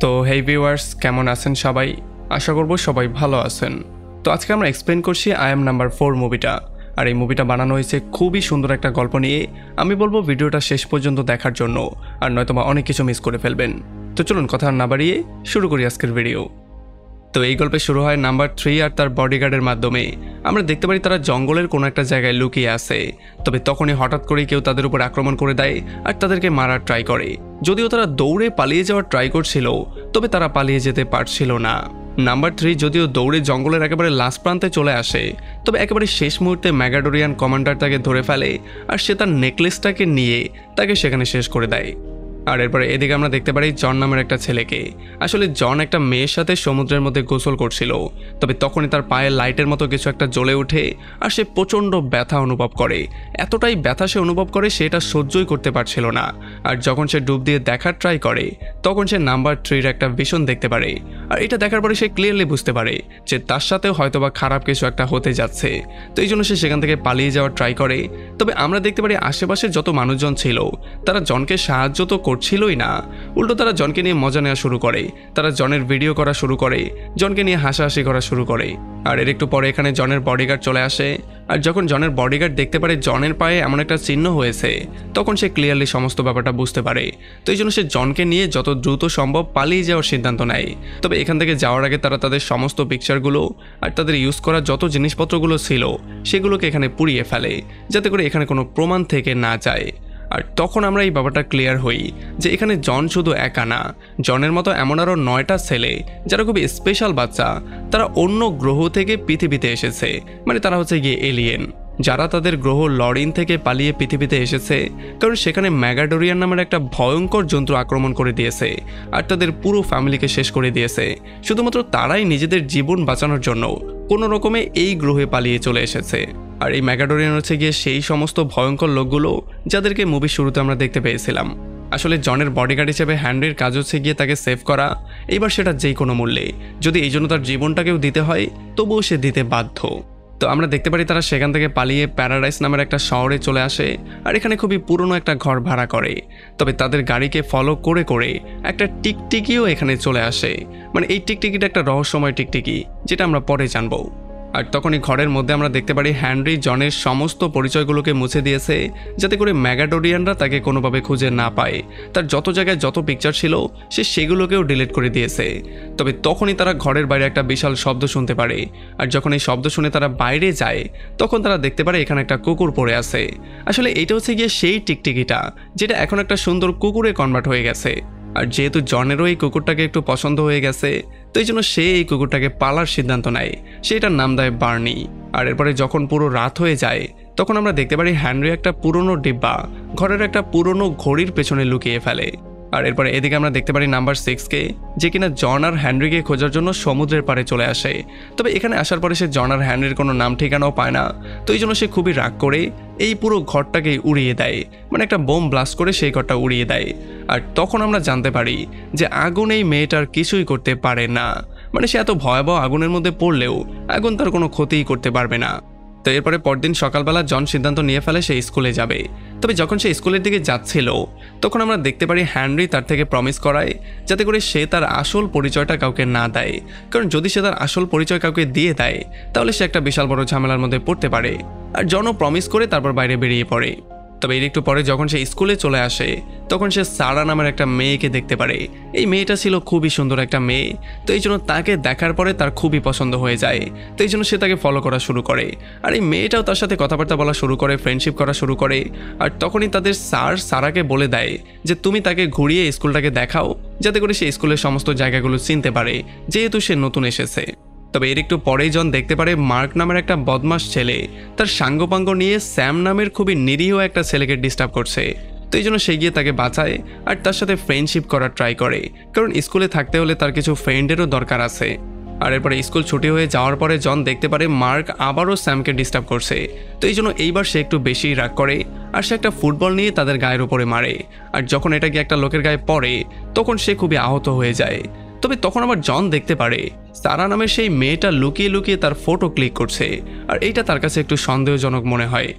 তো হেই ভিউয়ার্স, কেমন আছেন সবাই? আশা করব সবাই ভালো আছেন। তো আজকে আমরা এক্সপ্লেন করছি আই এম নাম্বার 4 মুভিটা। আর এই মুভিটা বানানো হয়েছে খুবই সুন্দর একটা গল্প নিয়ে। আমি বলবো ভিডিওটা শেষ পর্যন্ত দেখার জন্য, আর নয়তোবা অনেক কিছু মিস করে ফেলবেন। তো চলুন কথা না বাড়িয়ে শুরু করি আজকের ভিডিও। তো এই গল্পে শুরু হয় নাম্বার 3 আর তার বডিগার্ডের মাধ্যমে। আমরা দেখতে পারি তারা জঙ্গলের কোনো একটা জায়গায় লুকিয়ে আছে। তবে তখনই হঠাৎ করেই কেউ তাদের উপর আক্রমণ করে দেয় আর তাদেরকে মারার ট্রাই করে। যদিও তারা দৌড়ে পালিয়ে যাওয়ার ট্রাই করছিল, তবে তারা পালিয়ে যেতে পারছিল না। নাম্বার 3 যদিও দৌড়ে জঙ্গলের একেবারে লাস্ট প্রান্তে চলে আসে, তবে একেবারে শেষ মুহূর্তে ম্যাগাডোরিয়ান কমান্ডার তাকে ধরে ফেলে আর সে তার নেকলেসটাকে নিয়ে তাকে সেখানে শেষ করে দেয়। আর এরপরে এদিকে আমরা দেখতে পারি জন নামের একটা ছেলেকে। আসলে জন একটা মেয়ের সাথে সমুদ্রের মধ্যে গোসল করছিল, তবে তখনই তার পায়ে লাইটের মতো কিছু একটা জ্বলে ওঠে আর সে প্রচণ্ড ব্যথা অনুভব করে। এতটাই ব্যথা সে অনুভব করে সেটা সহ্যই করতে পারছিল না। আর যখন সে ডুব দিয়ে দেখার ট্রাই করে, তখন সে নাম্বার 3-র একটা ভিশন দেখতে পারে। আর এটা দেখার পরে সে ক্লিয়ারলি বুঝতে পারে যে তার সাথেও হয়তোবা খারাপ কিছু একটা হতে যাচ্ছে। তো এই জন্য সে সেখান থেকে পালিয়ে যাওয়ার ট্রাই করে। তবে আমরা দেখতে পারি আশেপাশে যত মানুষজন ছিল তারা জনকে সাহায্য তো করছিলই না, উল্টো তারা জনকে নিয়ে মজা নেওয়া শুরু করে। তারা জনের ভিডিও করা শুরু করে, জনকে নিয়ে হাসাহাসি করা শুরু করে। আর এর একটু পরে এখানে জনের বডিগার্ড চলে আসে। আর যখন জনের বডিগার্ড দেখতে পারে জনের পায়ে এমন একটা চিহ্ন হয়েছে, তখন সে ক্লিয়ারলি সমস্ত ব্যাপারটা বুঝতে পারে। তো এই জন্য সে জনকে নিয়ে যত দ্রুত সম্ভব পালিয়ে যাওয়ার সিদ্ধান্ত নেয়। তবে এখান থেকে যাওয়ার আগে তারা তাদের সমস্ত পিকচারগুলো আর তাদের ইউজ করা যত জিনিসপত্রগুলো ছিল সেগুলোকে এখানে পুড়িয়ে ফেলে, যাতে করে এখানে কোনো প্রমাণ থেকে না যায়। আর তখন আমরা এই ব্যাপারটা ক্লিয়ার হই যে এখানে জন শুধু একা না, জনের মতো এমন আরও 9টা ছেলে যারা খুবই স্পেশাল বাচ্চা, তারা অন্য গ্রহ থেকে পৃথিবীতে এসেছে। মানে তারা হচ্ছে গিয়ে এলিয়েন, যারা তাদের গ্রহ লরিন থেকে পালিয়ে পৃথিবীতে এসেছে, কারণ সেখানে ম্যাগাডোরিয়ান নামের একটা ভয়ঙ্কর জন্তু আক্রমণ করে দিয়েছে আর তাদের পুরো ফ্যামিলিকে শেষ করে দিয়েছে। শুধুমাত্র তারাই নিজেদের জীবন বাঁচানোর জন্য কোনো রকমে এই গ্রহে পালিয়ে চলে এসেছে। আর এই ম্যাগাডোরিয়ান হচ্ছে গিয়ে সেই সমস্ত ভয়ঙ্কর লোকগুলো যাদেরকে মুভির শুরুতে আমরা দেখতে পেয়েছিলাম। আসলে জনের বডিগার্ড হিসেবে হ্যানরির কাজ হচ্ছে গিয়ে তাকে সেভ করা, এবার সেটা যেই কোনো মূল্যে, যদি এই জন্য তার জীবনটাকেও দিতে হয় তবুও সে দিতে বাধ্য। তো আমরা দেখতে পারি তারা সেখান থেকে পালিয়ে প্যারাডাইস নামের একটা শহরে চলে আসে আর এখানে খুবই পুরনো একটা ঘর ভাড়া করে। তবে তাদের গাড়িকে ফলো করে করে একটা টিকটিকিও এখানে চলে আসে। মানে এই টিকটিকিটা একটা রহস্যময় টিকটিকি, যেটা আমরা পরে জানবো। আর তখনই ঘরের মধ্যে আমরা দেখতে পারি হ্যানরি জনের সমস্ত পরিচয়গুলোকে মুছে দিয়েছে, যাতে করে ম্যাগাডোরিয়ানরা তাকে কোনোভাবে খুঁজে না পায়। তার যত জায়গায় যত পিকচার ছিল সে সেগুলোকেও ডিলিট করে দিয়েছে। তবে তখনই তারা ঘরের বাইরে একটা বিশাল শব্দ শুনতে পারে। আর যখন এই শব্দ শুনে তারা বাইরে যায়, তখন তারা দেখতে পারে এখানে একটা কুকুর পড়ে আছে। আসলে এটা হচ্ছে গিয়ে সেই টিকটিকিটা যেটা এখন একটা সুন্দর কুকুরে কনভার্ট হয়ে গেছে। আর যেহেতু জনেরও এই কুকুরটাকে একটু পছন্দ হয়ে গেছে, তো এই জন্য সে এই কুকুরটাকে পালার সিদ্ধান্ত নেয়। সেটার নাম দেয় বার্নি। আর এরপরে যখন পুরো রাত হয়ে যায়, তখন আমরা দেখতে পারি হ্যানরি একটা পুরনো ডিব্বা ঘরের একটা পুরনো ঘড়ির পেছনে লুকিয়ে ফেলে। আর এরপরে এদিকে আমরা দেখতে পারি নাম্বার 6-কে, যে কিনা জন আর হ্যানরিকে খোঁজার জন্য সমুদ্রের পাড়ে চলে আসে। তবে এখানে আসার পরে সে জন আর হ্যানরির কোনো নাম ঠিকানাও পায় না। তো এই জন্য সে খুবই রাগ করে এই পুরো ঘরটাকে উড়িয়ে দেয়, মানে একটা বোম ব্লাস্ট করে সেই ঘরটা উড়িয়ে দেয়। আর তখন আমরা জানতে পারি যে আগুন এই মেয়েটার কিছুই করতে পারে না। মানে সে এত ভয়াবহ আগুনের মধ্যে পড়লেও আগুন তার কোনো ক্ষতিই করতে পারবে না। তো এরপরে পরদিন সকালবেলা জন সিদ্ধান্ত নিয়ে ফেলে সে স্কুলে যাবে। তবে যখন সে স্কুলের দিকে যাচ্ছিল, তখন আমরা দেখতে পারি হ্যানরি তার থেকে প্রমিস করায় যাতে করে সে তার আসল পরিচয়টা কাউকে না দেয়, কারণ যদি সে তার আসল পরিচয় কাউকে দিয়ে দেয় তাহলে সে একটা বিশাল বড় ঝামেলার মধ্যে পড়তে পারে। আর জনও প্রমিস করে তারপর বাইরে বেরিয়ে পড়ে। তবে এর একটু পরে যখন সে স্কুলে চলে আসে, তখন সে সারা নামের একটা মেয়েকে দেখতে পারে। এই মেয়েটা ছিল খুবই সুন্দর একটা মেয়ে। তো এই জন্য তাকে দেখার পরে তার খুবই পছন্দ হয়ে যায়। তো এই জন্য সে তাকে ফলো করা শুরু করে। আর এই মেয়েটাও তার সাথে কথাবার্তা বলা শুরু করে, ফ্রেন্ডশিপ করা শুরু করে। আর তখনই তাদের স্যার সারাকে বলে দেয় যে তুমি তাকে ঘুরিয়ে স্কুলটাকে দেখাও, যাতে করে সে স্কুলের সমস্ত জায়গাগুলো চিনতে পারে, যেহেতু সে নতুন এসেছে। তবে এর একটু পরেই জন দেখতে পারে মার্ক নামের একটা বদমাস ছেলে তার সাঙ্গপাঙ্গ নিয়ে স্যাম নামের খুবই নিরীহ একটা ছেলেকে ডিস্টার্ব করছে। তো এই জন্য সে গিয়ে তাকে বাঁচায় আর তার সাথে ফ্রেন্ডশিপ করার ট্রাই করে, কারণ স্কুলে থাকতে হলে তার কিছু ফ্রেন্ডেরও দরকার আছে। আর এরপরে স্কুল ছুটি হয়ে যাওয়ার পরে জন দেখতে পারে মার্ক আবারও স্যামকে ডিস্টার্ব করছে। তো এই জন্য এইবার সে একটু বেশি রাগ করে আর সে একটা ফুটবল নিয়ে তাদের গায়ের উপরে মারে। আর যখন এটা গিয়ে একটা লোকের গায়ে পড়ে, তখন সে খুবই আহত হয়ে যায়। তবে তখন আবার জন দেখতে পারে সারা নামের সেই মেয়েটা লুকিয়ে লুকিয়ে তার ফটো ক্লিক করছে। আর এইটা তার কাছে একটু সন্দেহজনক মনে হয়।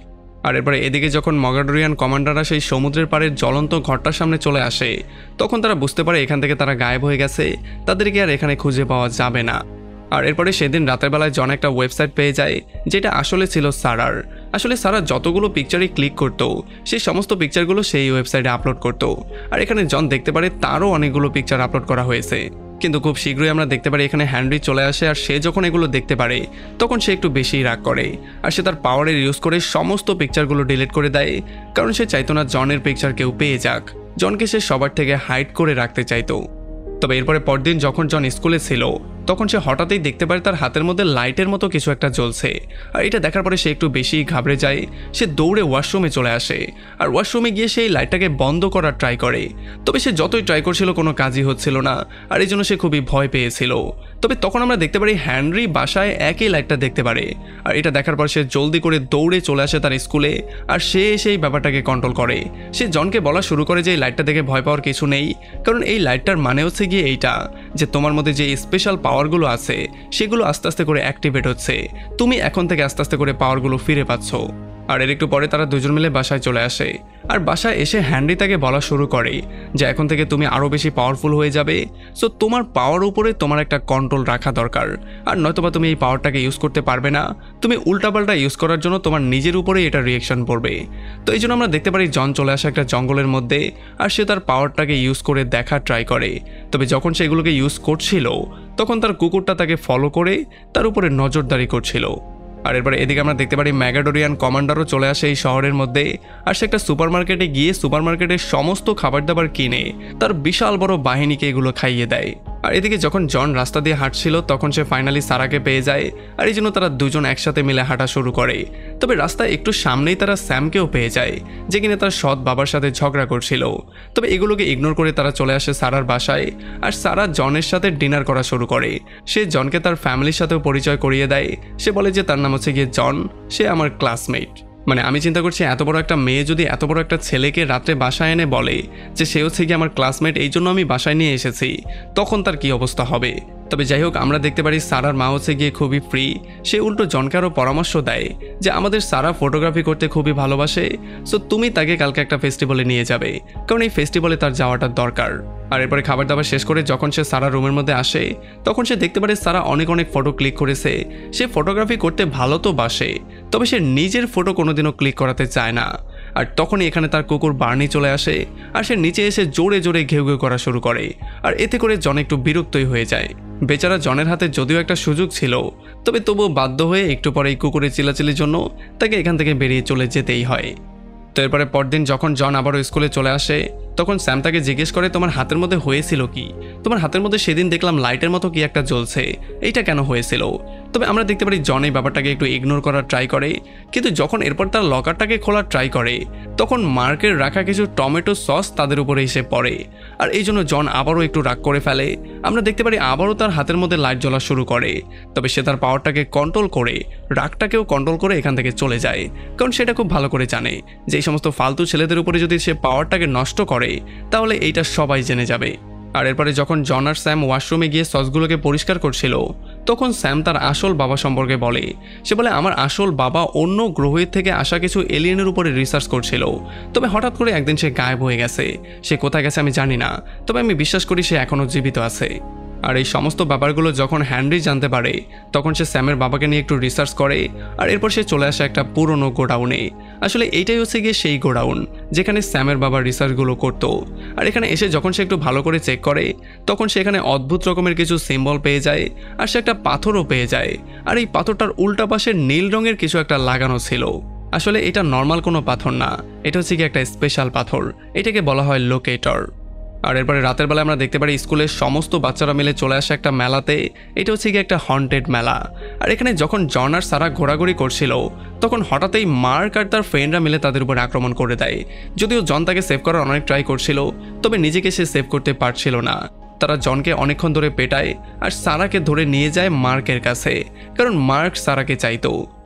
আর এরপরে এদিকে যখন মগাডোরিয়ান কমান্ডাররা সেই সমুদ্রের পাড়ের জ্বলন্ত ঘরটার সামনে চলে আসে, তখন তারা বুঝতে পারে এখান থেকে তারা গায়েব হয়ে গেছে, তাদেরকে আর এখানে খুঁজে পাওয়া যাবে না। আর এরপরে সেদিন রাতের বেলায় জন একটা ওয়েবসাইট পেয়ে যায়, যেটা আসলে ছিল সারার। আসলে সারা যতগুলো পিকচারই ক্লিক করতো, সেই সমস্ত পিকচারগুলো সেই ওয়েবসাইটে আপলোড করতো। আর এখানে জন দেখতে পারে তারও অনেকগুলো পিকচার আপলোড করা হয়েছে। কিন্তু খুব শীঘ্রই আমরা দেখতে পারি এখানে হেনরি চলে আসে, আর সে যখন এগুলো দেখতে পারে তখন সে একটু বেশিই রাগ করে, আর সে তার পাওয়ারের ইউজ করে সমস্ত পিকচারগুলো ডিলিট করে দেয়, কারণ সে চাইতো না জনের পিকচার কেউ পেয়ে যাক। জনকে সে সবার থেকে হাইড করে রাখতে চাইতো। তবে এরপরে পরদিন যখন জন স্কুলে ছিল, তখন সে হঠাৎই দেখতে পারে তার হাতের মধ্যে লাইটের মতো কিছু একটা জ্বলছে। আর এটা দেখার পরে সে একটু বেশি ঘাবড়ে যায়। সে দৌড়ে ওয়াশরুমে চলে আসে, আর ওয়াশরুমে গিয়ে সেই লাইটটাকে বন্ধ করার ট্রাই করে। তবে সে যতই ট্রাই করছিল কোনো কাজই হচ্ছিল না, আর এই জন্য সে খুবই ভয় পেয়েছিল। তবে তখন আমরা দেখতে পারি হেনরি বাসায় একই লাইটটা দেখতে পারে, আর এটা দেখার পর সে জলদি করে দৌড়ে চলে আসে তার স্কুলে, আর সে সেই ব্যাপারটাকে কন্ট্রোল করে। সে জনকে বলা শুরু করে যে এই লাইটটা দেখে ভয় পাওয়ার কিছু নেই, কারণ এই লাইটটার মানে হচ্ছে গিয়ে এইটা যে তোমার মধ্যে যে স্পেশাল পাওয়ারগুলো আছে সেগুলো আস্তে আস্তে করে অ্যাক্টিভেট হচ্ছে, তুমি এখন থেকে আস্তে আস্তে করে পাওয়ারগুলো ফিরে পাচ্ছ। আর এর একটু পরে তারা দুজন মিলে বাসায় চলে আসে, আর বাসায় এসে হেনরি তাকে বলা শুরু করে যে এখন থেকে তুমি আরও বেশি পাওয়ারফুল হয়ে যাবে, সো তোমার পাওয়ার উপরে তোমার একটা কন্ট্রোল রাখা দরকার, আর নয়তোবা তুমি এই পাওয়ারটাকে ইউজ করতে পারবে না, তুমি উল্টাপাল্টা ইউজ করার জন্য তোমার নিজের উপরেই এটা রিয়েকশন পড়বে। তো এই জন্য আমরা দেখতে পারি জন চলে আসে একটা জঙ্গলের মধ্যে, আর সে তার পাওয়ারটাকে ইউজ করে দেখার ট্রাই করে। তবে যখন সেগুলোকে ইউজ করছিল, তখন তার কুকুরটা তাকে ফলো করে তার উপরে নজরদারি করছিল। আর এরপরে এদিকে আমরা দেখতে পারি ম্যাগাডোরিয়ান কমান্ডারও চলে আসে এই শহরের মধ্যে, আর সে একটা সুপারমার্কেটে গিয়ে সুপারমার্কেটের সমস্ত খাবার দাবার কিনে তার বিশাল বড় বাহিনীকে এগুলো খাইয়ে দেয়। আর এদিকে যখন জন রাস্তা দিয়ে হাঁটছিল, তখন সে ফাইনালি সারাকে পেয়ে যায়, আর এই জন্য তারা দুজন একসাথে মিলে হাঁটা শুরু করে। তবে রাস্তায় একটু সামনেই তারা স্যামকেও পেয়ে যায়, যে কিনা তার সৎ বাবার সাথে ঝগড়া করছিল। তবে এগুলোকে ইগনোর করে তারা চলে আসে সারার বাসায়, আর সারা জনের সাথে ডিনার করা শুরু করে। সে জনকে তার ফ্যামিলির সাথেও পরিচয় করিয়ে দেয়। সে বলে যে তার নাম হচ্ছে গিয়ে জন, সে আমার ক্লাসমেট। মানে আমি চিন্তা করছি এত বড় একটা মেয়ে যদি এত বড় একটা ছেলেকে রাত্রে বাসায় এনে বলে যে সে হচ্ছে গিয়ে আমার ক্লাসমেট, এই জন্য আমি বাসায় নিয়ে এসেছি, তখন তার কি অবস্থা হবে। তবে যাই হোক, আমরা দেখতে পারি সারার মা হচ্ছে গিয়ে খুবই ফ্রি। সে উল্টো জনকে আরও পরামর্শ দেয় যে আমাদের সারা ফটোগ্রাফি করতে খুবই ভালোবাসে, সো তুমি তাকে কালকে একটা ফেস্টিভ্যালে নিয়ে যাবে, কারণ এই ফেস্টিভ্যালে তার যাওয়াটা দরকার। আর এরপরে খাবার দাবার শেষ করে যখন সে সারা রুমের মধ্যে আসে, তখন সে দেখতে পারে সারা অনেক অনেক ফটো ক্লিক করেছে। সে ফটোগ্রাফি করতে ভালো তো বাসে, তবে সে নিজের ফটো কোনোদিনও ক্লিক করাতে চায় না। আর তখনই এখানে তার কুকুর বার্নি চলে আসে, আর সে নিচে এসে জোরে জোরে ঘেউ ঘেউ করা শুরু করে। আর এতে করে জন একটু বিরক্তই হয়ে যায়। বেচারা জনের হাতে যদিও একটা সুযোগ ছিল, তবে তবুও বাধ্য হয়ে একটু পরে এই কুকুরের চিল্লাচিল্লির জন্য তাকে এখান থেকে বেরিয়ে চলে যেতেই হয়। তো এরপরে পরদিন যখন জন আবারও স্কুলে চলে আসে, তখন স্যাম তাকে জিজ্ঞেস করে তোমার হাতের মধ্যে হয়েছিল কি, তোমার হাতের মধ্যে সেদিন দেখলাম লাইটের মতো কি একটা জ্বলছে, এইটা কেন হয়েছিল। তবে আমরা দেখতে পারি জন এই ব্যাপারটাকে একটু ইগনোর করার ট্রাই করে, কিন্তু যখন এরপর তার লকারটাকে খোলার ট্রাই করে, তখন মার্কের রাখা কিছু টমেটো সস তাদের উপরে এসে পড়ে। আর এই জন্য জন আবারও একটু রাগ করে ফেলে। আমরা দেখতে পারি আবারও তার হাতের মধ্যে লাইট জ্বলা শুরু করে। তবে সে তার পাওয়ারটাকে কন্ট্রোল করে, রাগটাকেও কন্ট্রোল করে এখান থেকে চলে যায়, কারণ সেটা খুব ভালো করে জানে যে এই সমস্ত ফালতু ছেলেদের উপরে যদি সে পাওয়ারটাকে নষ্ট করে, তাহলে এইটা সবাই জেনে যাবে। আর এরপরে যখন জন আর স্যাম ওয়াশরুমে গিয়ে সসগুলোকে পরিষ্কার করছিল, তখন স্যাম তার আসল বাবা সম্পর্কে বলে। সে বলে আমার আসল বাবা অন্য গ্রহের থেকে আসা কিছু এলিয়েনের উপরে রিসার্চ করছিল, তবে হঠাৎ করে একদিন সে গায়েব হয়ে গেছে। সে কোথায় গেছে আমি জানি না, তবে আমি বিশ্বাস করি সে এখনও জীবিত আছে। আর এই সমস্ত ব্যাপারগুলো যখন হেনরি জানতে পারে, তখন সে স্যামের বাবাকে নিয়ে একটু রিসার্চ করে, আর এরপর সে চলে আসে একটা পুরনো গোডাউনে। আসলে এইটাই হচ্ছে গিয়ে সেই গোডাউন যেখানে স্যামের বাবা রিসার্চগুলো করতো। আর এখানে এসে যখন সে একটু ভালো করে চেক করে, তখন সে এখানে অদ্ভুত রকমের কিছু সিম্বল পেয়ে যায়, আর সে একটা পাথরও পেয়ে যায়। আর এই পাথরটার উল্টা পাশে নীল রঙের কিছু একটা লাগানো ছিল। আসলে এটা নর্মাল কোনো পাথর না, এটা হচ্ছে কি একটা স্পেশাল পাথর, এটাকে বলা হয় লোকেটর। আর এরপরে রাতের বেলা আমরা দেখতে পারি স্কুলের সমস্ত বাচ্চারা মিলে চলে আসে একটা মেলাতে। এটা হচ্ছে কি একটা হন্টেড মেলা। আর এখানে যখন জন আর সারা ঘোরাঘুরি করছিল, তখন হঠাৎই মার্ক আর তার ফ্রেন্ডরা মিলে তাদের উপর আক্রমণ করে দেয়। যদিও জন তাকে সেভ করার অনেক ট্রাই করছিল, তবে নিজেকে সে সেভ করতে পারছিল না। তারা জনকে অনেকক্ষণ ধরে পেটায়, আর সারাকে ধরে নিয়ে যায় মার্কের কাছে, কারণ মার্ক সারাকে চাইতো।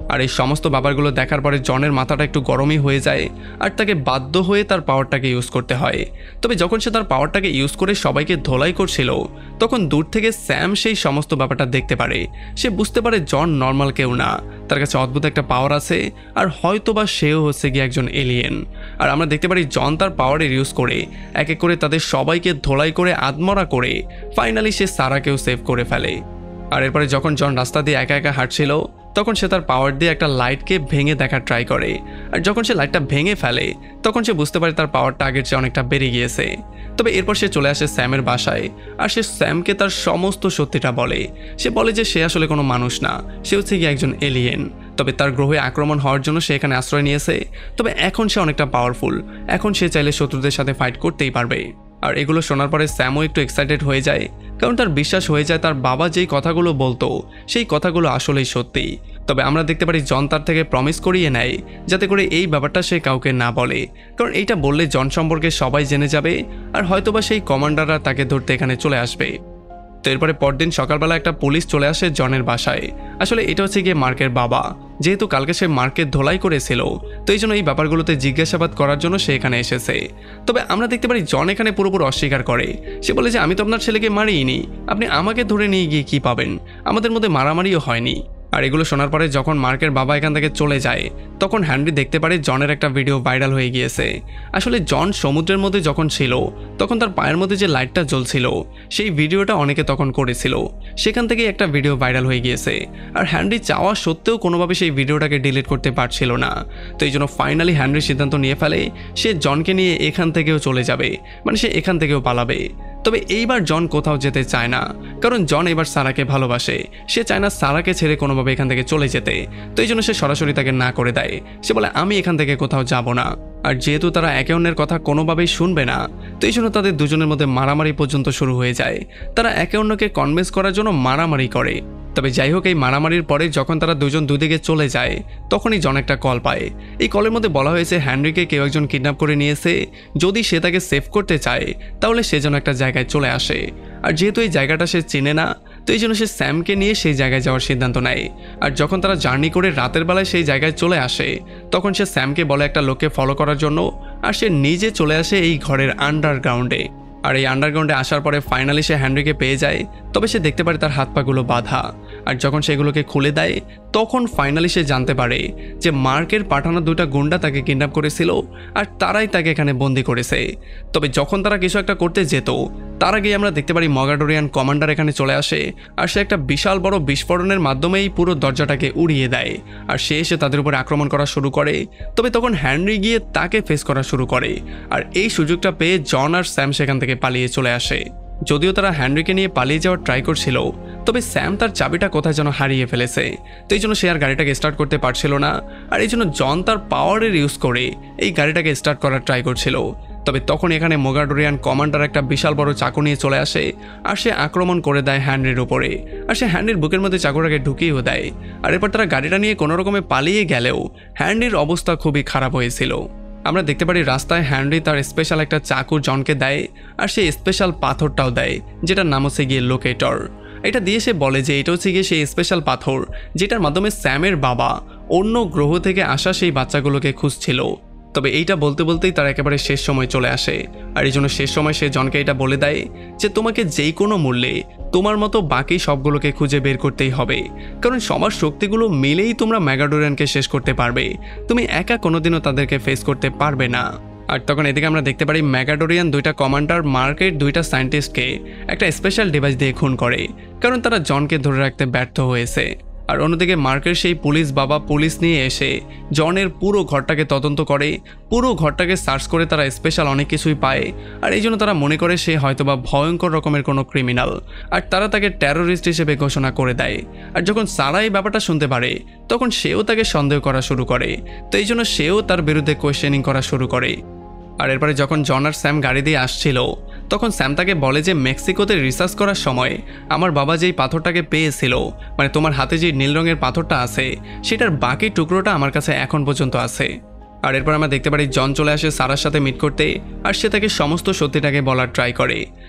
আর এই সমস্ত ব্যাপারগুলো দেখার পরে জনের মাথাটা একটু গরমই হয়ে যায় আর তাকে বাধ্য হয়ে তার পাওয়ারটাকে ইউজ করতে হয়। তবে যখন সে তার পাওয়ারটাকে ইউজ করে সবাইকে ধোলাই করছিল তখন দূর থেকে স্যাম সেই সমস্ত ব্যাপারটা দেখতে পারে। সে বুঝতে পারে জন নর্মাল কেউ না, তার কাছে অদ্ভুত একটা পাওয়ার আছে আর হয়তোবা সেও হচ্ছে গিয়ে একজন এলিয়েন। আর আমরা দেখতে পারি জন তার পাওয়ারের ইউজ করে এক এক করে তাদের সবাইকে ধোলাই করে আদমরা করে ফাইনালি সে সারাকেও সেভ করে ফেলে। আর এরপরে যখন জন রাস্তা দিয়ে একা একা হাঁটছিল তখন সে তার পাওয়ার দিয়ে একটা লাইটকে ভেঙে দেখার ট্রাই করে। আর যখন সে লাইটটা ভেঙে ফেলে তখন সে বুঝতে পারে তার পাওয়ারটা আগের চেয়ে অনেকটা বেড়ে গিয়েছে। তবে এরপর সে চলে আসে স্যামের বাসায় আর সে স্যামকে তার সমস্ত সত্যিটা বলে। সে বলে যে সে আসলে কোনো মানুষ না, সে হচ্ছে গিয়ে একজন এলিয়েন। তবে তার গ্রহে আক্রমণ হওয়ার জন্য সে এখানে আশ্রয় নিয়েছে। তবে এখন সে অনেকটা পাওয়ারফুল, এখন সে চাইলে শত্রুদের সাথে ফাইট করতেই পারবে। আর এগুলো শোনার পরে স্যামও একটু এক্সাইটেড হয়ে যায়, কারণ তার বিশ্বাস হয়ে যায় তার বাবা যেই কথাগুলো বলতো সেই কথাগুলো আসলেই সত্যি। তবে আমরা দেখতে পারি জন তার থেকে প্রমিস করিয়ে নেয় যাতে করে এই ব্যাপারটা সে কাউকে না বলে, কারণ এইটা বললে জন সম্পর্কে সবাই জেনে যাবে আর হয়তোবা সেই কমান্ডাররা তাকে ধরতে এখানে চলে আসবে। তো এরপরে পরদিন সকালবেলা একটা পুলিশ চলে আসে জনের বাসায়। আসলে এটা হচ্ছে গিয়ে মার্কের বাবা, যেহেতু কালকে সে মার্কে ধোলাই করেছিল তো এই জন্য এই ব্যাপারগুলোতে জিজ্ঞাসাবাদ করার জন্য সে এখানে এসেছে। তবে আমরা দেখতে পারি জন এখানে পুরোপুরি অস্বীকার করে। সে বলে যে আমি তো আপনার ছেলেকে মারিনি, আপনি আমাকে ধরে নিয়ে গিয়ে কি পাবেন, আমাদের মধ্যে মারামারিও হয়নি। আর এগুলো শোনার পরে যখন মার্কের বাবা এখান থেকে চলে যায় তখন হ্যানরি দেখতে পারে জনের একটা ভিডিও ভাইরাল হয়ে গিয়েছে। আসলে জন সমুদ্রের মধ্যে যখন ছিল তখন তার পায়ের মধ্যে যে লাইটটা জ্বলছিল সেই ভিডিওটা অনেকে তখন করেছিল, সেখান থেকে একটা ভিডিও ভাইরাল হয়ে গিয়েছে। আর হ্যানরি চাওয়া সত্ত্বেও কোনোভাবে সেই ভিডিওটাকে ডিলিট করতে পারছিল না। তো এই জন্য ফাইনালি হ্যানরি সিদ্ধান্ত নিয়ে ফেলে সে জনকে নিয়ে এখান থেকেও চলে যাবে, মানে সে এখান থেকেও পালাবে। তবে এইবার জন কোথাও যেতে চায় না, কারণ জন এবার সারাকে ভালোবাসে। সে চায় না সারাকে ছেড়ে কোনোভাবে এখান থেকে চলে যেতে। তো এই জন্য সে সরাসরি তাকে না করে দেয়। সে বলে আমি এখান থেকে কোথাও যাব না। আর যেহেতু তারা একে অন্যের কথা কোনোভাবেই শুনবে না তো এই জন্য তাদের দুজনের মধ্যে মারামারি পর্যন্ত শুরু হয়ে যায়। তারা একে অন্যকে কনভিন্স করার জন্য মারামারি করে। তবে যাই হোক, এই মারামারির পরে যখন তারা দুজন দুদিকে চলে যায় তখনই জন একটা কল পায়। এই কলের মধ্যে বলা হয়েছে হ্যানরিকে কেউ একজন কিডন্যাপ করে নিয়েছে, যদি সে তাকে সেভ করতে চায় তাহলে সে যেন একটা জায়গায় চলে আসে। আর যেহেতু এই জায়গাটা সে চেনে না তো এই জন্য সে স্যামকে নিয়ে সেই জায়গায় যাওয়ার সিদ্ধান্ত নেয়। আর যখন তারা জার্নি করে রাতের বেলায় সেই জায়গায় চলে আসে তখন সে স্যামকে বলে একটা লোককে ফলো করার জন্য, আর সে নিজে চলে আসে এই ঘরের আন্ডারগ্রাউন্ডে। আর এই আন্ডারগ্রাউন্ডে আসার পরে ফাইনালি সে হ্যানরিকে পেয়ে যায়। তবে সে দেখতে পারে তার হাত পাগুলো বাঁধা। আর যখন সেগুলোকে খুলে দেয় তখন ফাইনালি সে জানতে পারে যে মার্কের পাঠানো দুটা গুন্ডা তাকে কিডন্যাপ করেছিল আর তারাই তাকে এখানে বন্দি করেছে। তবে যখন তারা কিছু একটা করতে যেত তার আগে আমরা দেখতে পারি মগাডোরিয়ান কমান্ডার এখানে চলে আসে আর সে একটা বিশাল বড় বিস্ফোরণের মাধ্যমেই পুরো দরজাটাকে উড়িয়ে দেয়। আর সে এসে তাদের উপর আক্রমণ করা শুরু করে। তবে তখন হ্যানরি গিয়ে তাকে ফেস করা শুরু করে। আর এই সুযোগটা পেয়ে জন আর স্যাম সেখান থেকে পালিয়ে চলে আসে। যদিও তারা হ্যানরিকে নিয়ে পালিয়ে যাওয়ার ট্রাই করছিল তবে স্যাম তার চাবিটা কোথায় যেন হারিয়ে ফেলেছে। তো এই জন্য সে আর গাড়িটাকে স্টার্ট করতে পারছিল না। আর এই জন্য জন তার পাওয়ারের ইউজ করে এই গাড়িটাকে স্টার্ট করার ট্রাই করছিল। তবে তখন এখানে মোগাডোরিয়ান কমান্ডার একটা বিশাল বড় চাকু নিয়ে চলে আসে আর সে আক্রমণ করে দেয় হ্যানরির উপরে। আর সে হ্যানরির বুকের মধ্যে চাকুটাকে ঢুকিয়েও দেয়। আর এরপর তারা গাড়িটা নিয়ে কোনো রকমে পালিয়ে গেলেও হ্যানরির অবস্থা খুবই খারাপ হয়েছিল। আমরা দেখতে পারি রাস্তায় হ্যানরি তার স্পেশাল একটা চাকু জনকে দেয় আর সেই স্পেশাল পাথরটাও দেয় যেটার নাম হচ্ছে গিয়ে লোকেটর। এটা দিয়ে সে বলে যে এটা হচ্ছে গিয়ে সেই স্পেশাল পাথর যেটার মাধ্যমে স্যামের বাবা অন্য গ্রহ থেকে আসা সেই বাচ্চাগুলোকে খুঁজছিল। তবে এইটা বলতে বলতেই তার একেবারে শেষ সময় চলে আসে। আর এই জন্য শেষ সময় সে জনকে এটা বলে দেয় যে তোমাকে যেই কোনো মূল্যে তোমার মতো বাকি সবগুলোকে খুঁজে বের করতেই হবে, কারণ সবার শক্তিগুলো মিলেই তোমরা ম্যাগাডোরিয়ানকে শেষ করতে পারবে, তুমি একা কোনোদিনও তাদেরকে ফেস করতে পারবে না। আর তখন এদিকে আমরা দেখতে পারি ম্যাগাডোরিয়ান দুইটা কমান্ডার মার্কের দুইটা সায়েন্টিস্টকে একটা স্পেশাল ডিভাইস দিয়ে খুন করে, কারণ তারা জনকে ধরে রাখতে ব্যর্থ হয়েছে। আর অন্যদিকে মার্কের সেই পুলিশ বাবা পুলিশ নিয়ে এসে জনের পুরো ঘরটাকে তদন্ত করে, পুরো ঘরটাকে সার্চ করে তারা স্পেশাল অনেক কিছুই পায়। আর এই জন্য তারা মনে করে সে হয়তোবা ভয়ঙ্কর রকমের কোনো ক্রিমিনাল, আর তারা তাকে টেরোরিস্ট হিসেবে ঘোষণা করে দেয়। আর যখন সারা এই ব্যাপারটা শুনতে পারে তখন সেও তাকে সন্দেহ করা শুরু করে। তো এই জন্য সেও তার বিরুদ্ধে কোয়েশ্চেনিং করা শুরু করে। আর এরপরে যখন জন আর স্যাম গাড়ি দিয়ে আসছিল তখন স্যাম তাকে বলে যে মেক্সিকোতে রিসার্চ করার সময় আমার বাবা যেই পাথরটাকে পেয়েছিল, মানে তোমার হাতে যে নীল রঙের পাথরটা আছে সেটার বাকি টুকরোটা আমার কাছে এখন পর্যন্ত আছে। আর এরপর আমরা দেখতে পারি জন চলে আসে সারার সাথে মিট করতে আর সে তাকে সমস্ত সত্যিটাকে বলার ট্রাই করে।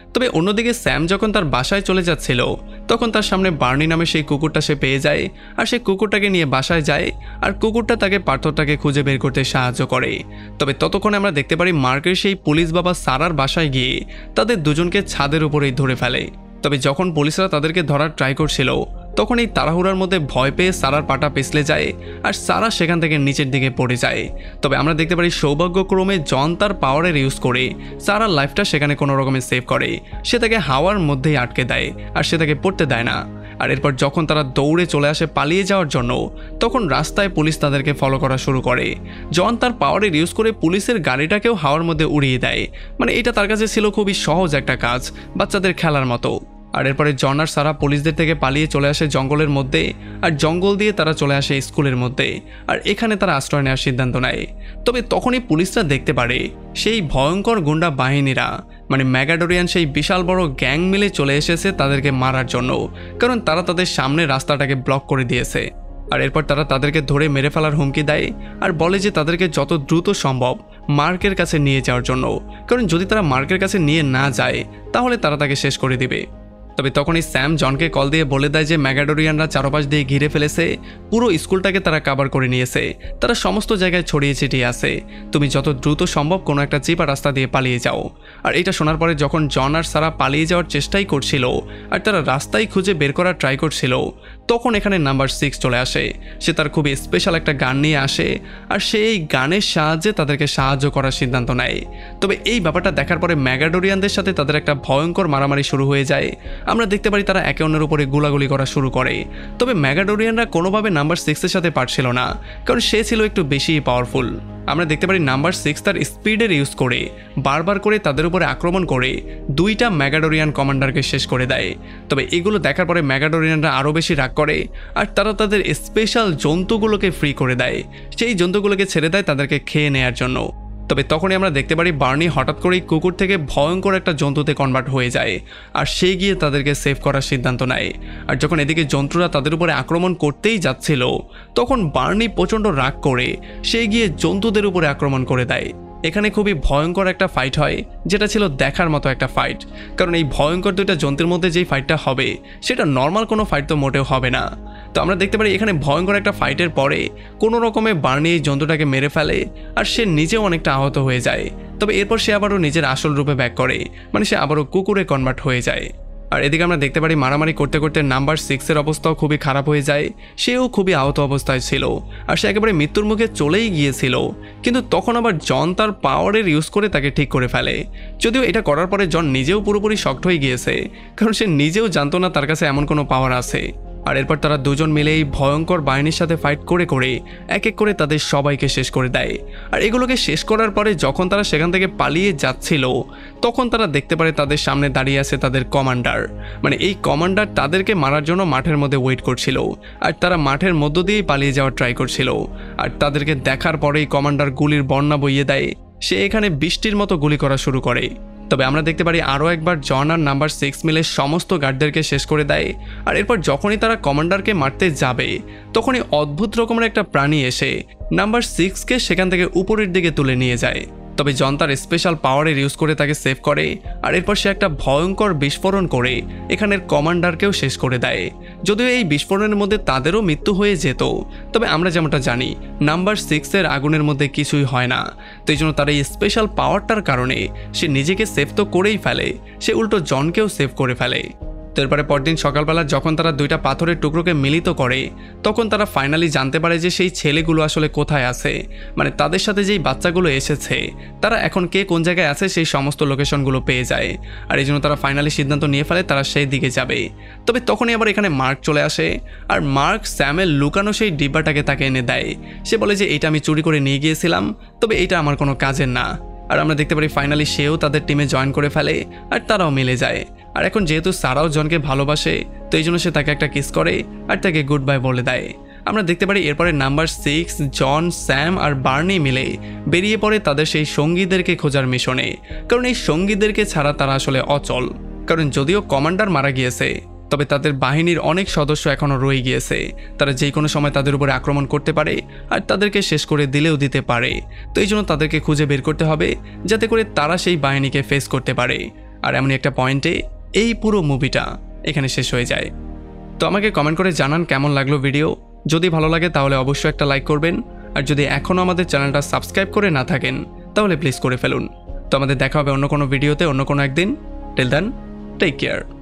তবে অন্যদিকে স্যাম যখন তার বাসায় চলে যাচ্ছিল তখন তার সামনে বার্নি নামে সেই কুকুরটা সে পেয়ে যায় আর সেই কুকুরটাকে নিয়ে বাসায় যায় আর কুকুরটা তাকে পাথরটাকে খুঁজে বের করতে সাহায্য করে। তবে ততক্ষণে আমরা দেখতে পারি মার্কের সেই পুলিশ বাবা সারার বাসায় গিয়ে তাদের দুজনকে ছাদের উপরেই ধরে ফেলে। তবে যখন পুলিশরা তাদেরকে ধরার ট্রাই করছিল তখন এই তাড়াহুড়ার মধ্যে ভয় পেয়ে সারার পাটা পিছলে যায় আর সারা সেখান থেকে নিচের দিকে পড়ে যায়। তবে আমরা দেখতে পারি সৌভাগ্যক্রমে জন তার পাওয়ারের ইউজ করে সারার লাইফটা সেখানে কোনো রকমে সেভ করে। সে তাকে হাওয়ার মধ্যেই আটকে দেয় আর সে তাকে পড়তে দেয় না। আর এরপর যখন তারা দৌড়ে চলে আসে পালিয়ে যাওয়ার জন্য তখন রাস্তায় পুলিশ তাদেরকে ফলো করা শুরু করে। জন তার পাওয়ারের ইউজ করে পুলিশের গাড়িটাকেও হাওয়ার মধ্যে উড়িয়ে দেয়। মানে এটা তার কাছে ছিল খুবই সহজ একটা কাজ, বাচ্চাদের খেলার মতো। আর এরপরে জন আর সারা পুলিশদের থেকে পালিয়ে চলে আসে জঙ্গলের মধ্যে আর জঙ্গল দিয়ে তারা চলে আসে স্কুলের মধ্যে আর এখানে তারা আশ্রয় নেওয়ার সিদ্ধান্ত নেয়। তবে তখনই পুলিশরা দেখতে পারে সেই ভয়ঙ্কর গুন্ডা বাহিনীরা মানে ম্যাগাডোরিয়ান সেই বিশাল বড় গ্যাং মিলে চলে এসেছে তাদেরকে মারার জন্য, কারণ তারা তাদের সামনে রাস্তাটাকে ব্লক করে দিয়েছে। আর এরপর তারা তাদেরকে ধরে মেরে ফেলার হুমকি দেয় আর বলে যে তাদেরকে যত দ্রুত সম্ভব মার্কের কাছে নিয়ে যাওয়ার জন্য, কারণ যদি তারা মার্কের কাছে নিয়ে না যায় তাহলে তারা তাকে শেষ করে দিবে। তবে তখনই স্যাম জনকে কল দিয়ে বলে দেয় যে ম্যাগাডোরিয়ানরা চারপাশ দিয়ে ঘিরে ফেলেছে, পুরো স্কুলটাকে তারা কাভার করে নিয়েছে, তারা সমস্ত জায়গায় ছড়িয়ে ছিটিয়ে আছে, তুমি যত দ্রুত সম্ভব কোনো একটা চিপা রাস্তা দিয়ে পালিয়ে যাও। আর এটা শোনার পরে যখন জন আর সারা পালিয়ে যাওয়ার চেষ্টাই করছিল আর তারা রাস্তায় খুঁজে বের করার ট্রাই করছিল তখন এখানে নাম্বার 6 চলে আসে। সে তার খুবই স্পেশাল একটা গান নিয়ে আসে আর সে এই গানের সাহায্যে তাদেরকে সাহায্য করার সিদ্ধান্ত নেয়। তবে এই ব্যাপারটা দেখার পরে ম্যাগাডোরিয়ানদের সাথে তাদের একটা ভয়ঙ্কর মারামারি শুরু হয়ে যায়। আমরা দেখতে পারি তারা একে অন্যের উপরে গোলাগুলি করা শুরু করে। তবে ম্যাগাডোরিয়ানরা কোনোভাবে নাম্বার 6 এর সাথে পারছিল না, কারণ সে ছিল একটু বেশি পাওয়ারফুল। আমরা দেখতে পারি নাম্বার 6 তার স্পিডের ইউজ করে বারবার করে তাদের উপরে আক্রমণ করে 2টা ম্যাগাডোরিয়ান কমান্ডারকে শেষ করে দেয়। তবে এগুলো দেখার পরে ম্যাগাডোরিয়ানরা আরও বেশি রাগ করে আর তারা তাদের স্পেশাল জন্তুগুলোকে ফ্রি করে দেয়, সেই জন্তুগুলোকে ছেড়ে দেয় তাদেরকে খেয়ে নেয়ার জন্য। তবে তখনই আমরা দেখতে পারি বার্নি হঠাৎ করেই কুকুর থেকে ভয়ঙ্কর একটা জন্তুতে কনভার্ট হয়ে যায় আর সে গিয়ে তাদেরকে সেভ করার সিদ্ধান্ত নেয়। আর যখন এদিকে জন্তুরা তাদের উপরে আক্রমণ করতেই যাচ্ছিল তখন বার্নি প্রচণ্ড রাগ করে সে গিয়ে জন্তুদের উপরে আক্রমণ করে দেয়। এখানে খুবই ভয়ঙ্কর একটা ফাইট হয়, যেটা ছিল দেখার মতো একটা ফাইট, কারণ এই ভয়ঙ্কর দুইটা জন্তুর মধ্যে যেই ফাইটটা হবে সেটা নর্মাল কোনো ফাইট তো মোটেও হবে না। তো আমরা দেখতে পারি এখানে ভয়ঙ্কর একটা ফাইটের পরে কোনো রকমে বার্নি এই জন্তুটাকে মেরে ফেলে আর সে নিজেও অনেকটা আহত হয়ে যায়। তবে এরপর সে আবারও নিজের আসল রূপে ব্যাক করে, মানে সে আবারও কুকুরে কনভার্ট হয়ে যায়। আর এদিকে আমরা দেখতে পারি মারামারি করতে করতে নাম্বার 6 এর অবস্থাও খুবই খারাপ হয়ে যায়, সেও খুবই আহত অবস্থায় ছিল আর সে একেবারে মৃত্যুর মুখে চলেই গিয়েছিল। কিন্তু তখন আবার জন তার পাওয়ারের ইউজ করে তাকে ঠিক করে ফেলে। যদিও এটা করার পরে জন নিজেও পুরোপুরি শকড হয়ে গিয়েছে, কারণ সে নিজেও জানতো না তার কাছে এমন কোনো পাওয়ার আছে। আর এরপর তারা দুজন মিলে এই ভয়ঙ্কর বাহিনীর সাথে ফাইট করে করে এক এক করে তাদের সবাইকে শেষ করে দেয়। আর এগুলোকে শেষ করার পরে যখন তারা সেখান থেকে পালিয়ে যাচ্ছিল তখন তারা দেখতে পারে তাদের সামনে দাঁড়িয়ে আছে তাদের কমান্ডার, মানে এই কমান্ডার তাদেরকে মারার জন্য মাঠের মধ্যে ওয়েট করছিল আর তারা মাঠের মধ্য দিয়েই পালিয়ে যাওয়ার ট্রাই করছিল। আর তাদেরকে দেখার পরেই কমান্ডার গুলির বন্যা বইয়ে দেয়, সে এখানে বৃষ্টির মতো গুলি করা শুরু করে। তবে আমরা দেখতে পারি আরও একবার জন আর নাম্বার 6 মিলে সমস্ত গার্ডদেরকে শেষ করে দেয়। আর এরপর যখনই তারা কমান্ডারকে মারতে যাবে তখনই অদ্ভুত রকমের একটা প্রাণী এসে নাম্বার 6কে সেখান থেকে উপরের দিকে তুলে নিয়ে যায়। তবে জন তার স্পেশাল পাওয়ারের ইউজ করে তাকে সেভ করে আর এরপর সে একটা ভয়ঙ্কর বিস্ফোরণ করে এখানের কমান্ডারকেও শেষ করে দেয়। যদিও এই বিস্ফোরণের মধ্যে তাদেরও মৃত্যু হয়ে যেত, তবে আমরা যেমনটা জানি নাম্বার 6 এর আগুনের মধ্যে কিছুই হয় না, তো এই জন্য তার এই স্পেশাল পাওয়ারটার কারণে সে নিজেকে সেভ তো করেই ফেলে, সে উল্টো জনকেও সেভ করে ফেলে। তো এরপরে পরদিন সকালবেলা যখন তারা 2টা পাথরের টুকরোকে মিলিত করে তখন তারা ফাইনালি জানতে পারে যে সেই ছেলেগুলো আসলে কোথায় আছে, মানে তাদের সাথে যেই বাচ্চাগুলো এসেছে তারা এখন কে কোন জায়গায় আছে সেই সমস্ত লোকেশনগুলো পেয়ে যায়। আর এই জন্য তারা ফাইনালি সিদ্ধান্ত নিয়ে ফেলে তারা সেই দিকে যাবে। তবে তখনই আবার এখানে মার্ক চলে আসে আর মার্ক স্যামের লুকানো সেই ডিব্বাটাকে তাকে এনে দেয়। সে বলে যে এটা আমি চুরি করে নিয়ে গিয়েছিলাম, তবে এটা আমার কোনো কাজের না। আর আমরা দেখতে পারি ফাইনালি সেও তাদের টিমে জয়েন করে ফেলে আর তারাও মিলে যায়। আর এখন যেহেতু সারাও জনকে ভালোবাসে তো এই জন্য সে তাকে একটা কিস করে আর তাকে গুড বাই বলে দেয়। আমরা দেখতে পারি এরপরে নাম্বার 6, জন, স্যাম আর বার্নি মিলে বেরিয়ে পড়ে তাদের সেই সঙ্গীদেরকে খোঁজার মিশনে, কারণ এই সঙ্গীদেরকে ছাড়া তারা আসলে অচল। কারণ যদিও কমান্ডার মারা গিয়েছে তবে তাদের বাহিনীর অনেক সদস্য এখনও রয়ে গিয়েছে, তারা যে কোনো সময় তাদের উপরে আক্রমণ করতে পারে আর তাদেরকে শেষ করে দিলেও দিতে পারে। তো এই জন্য তাদেরকে খুঁজে বের করতে হবে যাতে করে তারা সেই বাহিনীকে ফেস করতে পারে। আর এমনই একটা পয়েন্টে এই পুরো মুভিটা এখানে শেষ হয়ে যায়। তো আমাকে কমেন্ট করে জানান কেমন লাগলো ভিডিও। যদি ভালো লাগে তাহলে অবশ্যই একটা লাইক করবেন, আর যদি এখনও আমাদের চ্যানেলটা সাবস্ক্রাইব করে না থাকেন তাহলে প্লিজ করে ফেলুন। তো আমাদের দেখা হবে অন্য কোনো ভিডিওতে অন্য কোনো একদিন। Till then, take care.